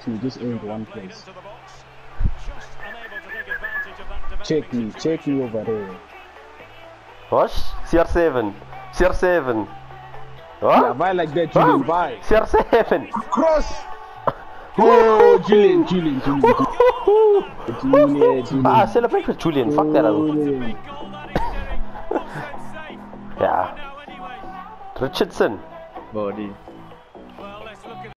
actually just earned one place. Check me over there. What? CR7. CR7. What? Yeah, buy like that, Julian, buy. CR7. Cross! Oh, Julian. Ah, celebrate with Julian. Fuck that out. Yeah. Richardson. Body.